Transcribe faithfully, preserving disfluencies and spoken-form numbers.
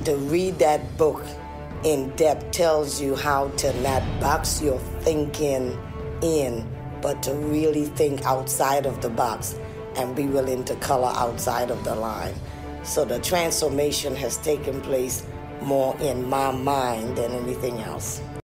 to read that book in depth tells you how to not box your thinking in, but to really think outside of the box and be willing to color outside of the line. So the transformation has taken place more in my mind than anything else.